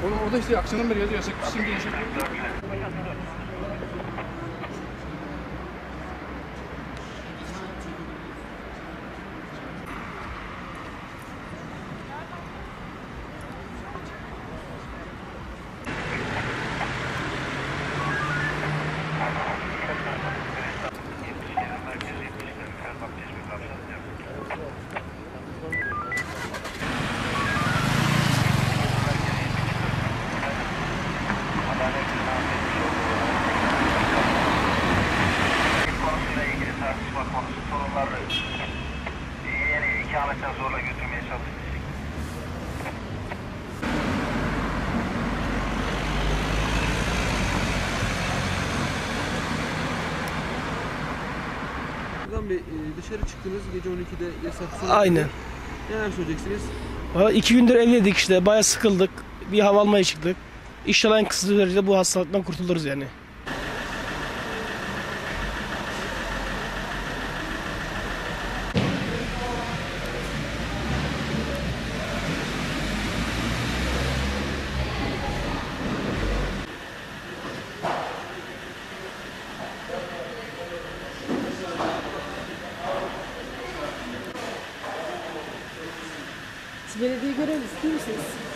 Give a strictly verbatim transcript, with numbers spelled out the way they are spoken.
Orada, orada işte akşamdan beri yazıyor yasak. Şimdi yasak. İkametten zorla götürmeye çalıştık. Hakan Bey, dışarı çıktınız gece on ikide yasak sonra. Aynen. Neler söyleyeceksiniz? Valla iki gündür evdeydik işte. Bayağı sıkıldık. Bir hava almaya çıktık. İnşallah en kısa sürede bu hastalıktan kurtuluruz yani. Siz belediye görevlisi değil misiniz?